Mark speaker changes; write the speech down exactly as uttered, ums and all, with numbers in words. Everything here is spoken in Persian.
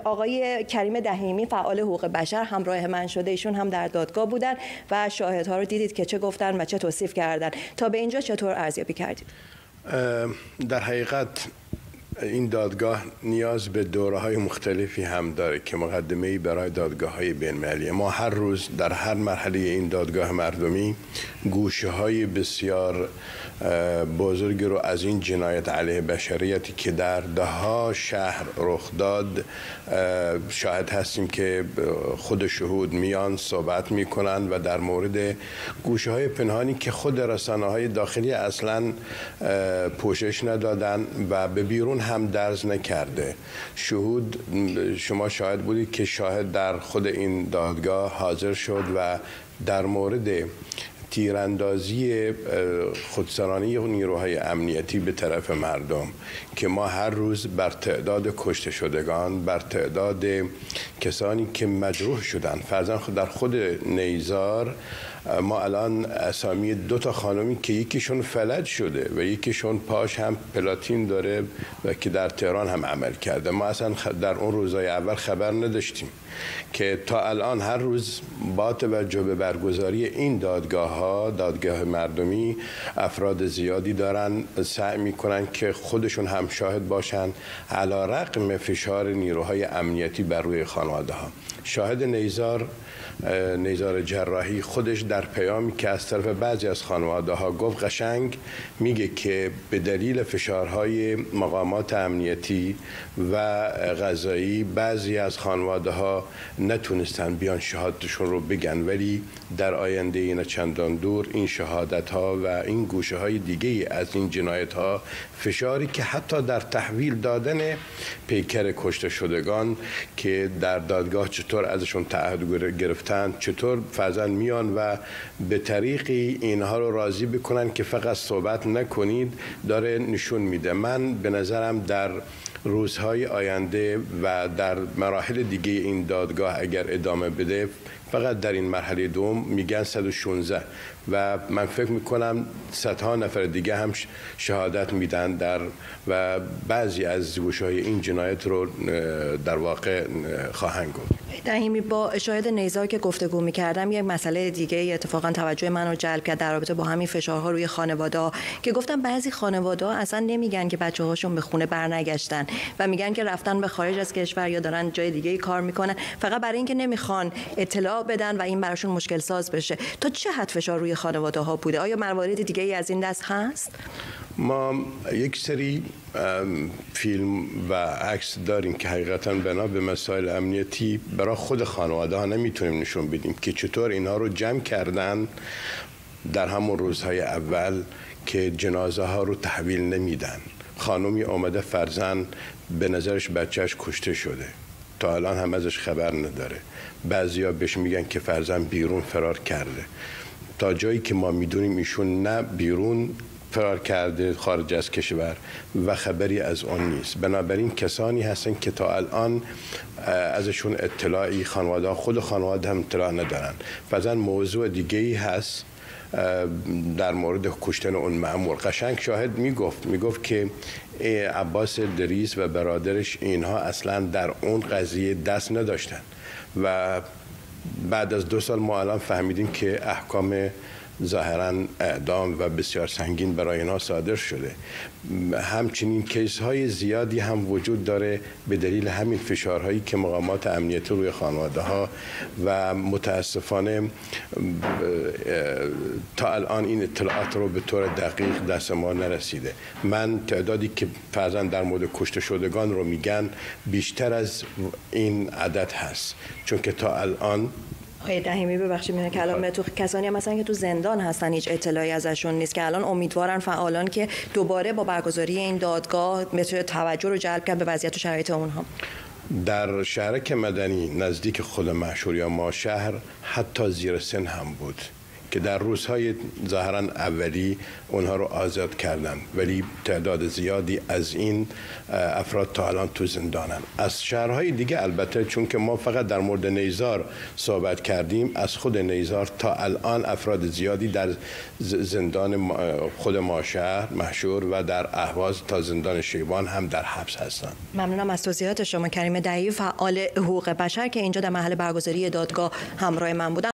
Speaker 1: آقای کریم دهیمی فعال حقوق بشر همراه من شده، ایشون هم در دادگاه بودن و شاهدها رو دیدید که چه گفتن و چه توصیف کردن. تا به اینجا چطور ارزیابی کردید؟
Speaker 2: در حقیقت این دادگاه نیاز به دوره‌های مختلفی هم داره که مقدمه‌ای برای دادگاه‌های بین‌المللی. ما هر روز در هر مرحله این دادگاه مردمی گوشه‌های بسیار بزرگی رو از این جنایت علیه بشریتی که در ده‌ها شهر رخ داد شاهد هستیم که خود شهود میان صحبت میکنن و در مورد گوشه‌های پنهانی که خود رسانه‌های داخلی اصلاً پوشش ندادن و به بیرون هم درز نکرده. شهود شما شاهد بودید که شاهد در خود این دادگاه حاضر شد و در مورد تیراندازی خودسرانه نیروهای امنیتی به طرف مردم که ما هر روز بر تعداد کشته شدگان، بر تعداد کسانی که مجروح شدن، فرضاً در خود نیزار ما الان اسامی دو تا خانمی که یکیشون فلج شده و یکیشون پاش هم پلاتین داره و که در تهران هم عمل کرده. ما اصلا در اون روزهای اول خبر نداشتیم که تا الان هر روز با توجه به برگزاری این دادگاه ها، دادگاه مردمی، افراد زیادی دارن سعی میکنن که خودشون هم شاهد باشن علی رغم فشار نیروهای امنیتی بر روی خانواده ها. شاهد نیزار نیزار جراحی خودش در پیامی که از طرف بعضی از خانواده ها گفت قشنگ میگه که به دلیل فشارهای مقامات امنیتی و قضایی بعضی از خانواده ها نتونستن بیان شهادتشون رو بگن، ولی در آینده این چندان دور این شهادت ها و این گوشه های دیگه از این جنایت ها، فشاری که حتی در تحویل دادن پیکر کشته شدگان که در دادگاه چطور ازشون تعهد گرفتن، چطور فرزند میان و به طریقی اینها رو راضی بکنن که فقط صحبت نکنید، داره نشون میده. من به نظرم در روزهای آینده و در مراحل دیگه این دادگاه اگر ادامه بده، فقط در این مرحله دوم میگن صد و شانزده و من فکر میکنم صدها نفر دیگه هم شهادت میدن در و بعضی از گوشه‌های این جنایت رو در واقع خواهند گفت.
Speaker 1: دهیمی، با شاهد نیزار که گفتگو میکردم یک مسئله دیگه اتفاقا توجه من رو جلب کرد در رابطه با همین فشارها روی خانواده‌ها که گفتم بعضی خانواده‌ها اصلا نمیگن که بچه‌هاشون به خونه برنگشتن و میگن که رفتن به خارج از کشور یا دارن جای دیگه کار میکنن، فقط برای اینکه نمیخوان اطلاع بدن و این براشون مشکل ساز بشه. تا چه حد فشار روی خانواده‌ها بوده؟ آیا موارد دیگه ای از این دست هست؟
Speaker 2: ما یک سری فیلم و عکس داریم که حقیقتاً بنا به مسائل امنیتی برای خود خانواده ها نمیتونیم نشون بدیم که چطور اینها رو جمع کردن در همون روزهای اول که جنازه ها رو تحویل نمیدن. خانومی آمده فرزند به نظرش بچهش کشته شده، تا الان هم ازش خبر نداره. بعضیا بهش میگن که فرزند بیرون فرار کرده. تا جایی که ما میدونیم ایشون نه بیرون فرار کرده خارج از کشور و خبری از آن نیست. بنابراین کسانی هستن که تا الان ازشون اطلاعی خانواده خود خانواده هم اطلاع ندارن. بعضا موضوع دیگه ای هست در مورد کشتن اون مأمور. قشنگ شاهد میگفت میگفت که عباس دریس و برادرش اینها اصلا در اون قضیه دست نداشتن و بعد از دو سال ما الان فهمیدیم که احکام ظاهراً اعدام و بسیار سنگین برای اینها صادر شده. همچنین کیس های زیادی هم وجود داره به دلیل همین فشارهایی که مقامات امنیتی روی خانواده ها و متاسفانه تا الان این اطلاعات رو به طور دقیق دست ما نرسیده. من تعدادی که فرزند در مورد کشته شدگان رو میگن بیشتر از این عدد هست، چون که تا الان
Speaker 1: آقای دهیمی ببخشید میونه کلام تو کسانی هم مثلا که تو زندان هستن هیچ اطلاعی ازشون نیست که الان امیدوارن فعالان که دوباره با برگزاری این دادگاه بتونه توجه رو جلب کرد به وضعیت و شرایط اونها.
Speaker 2: در شهرک مدنی نزدیک خود محشور یا ما شهر حتی زیر سن هم بود. که در روزهای ظاهراً اولی اونها رو آزاد کردن، ولی تعداد زیادی از این افراد تا الان تو زندانن. از شهرهای دیگه البته، چون که ما فقط در مورد نیزار صحبت کردیم، از خود نیزار تا الان افراد زیادی در زندان خود ماشهر مشهور و در اهواز تا زندان شیبان هم در حبس هستند.
Speaker 1: ممنونم از توضیحات شما. کریم دعی، فعال حقوق بشر که اینجا در محل برگزاری دادگاه همراه من بودن.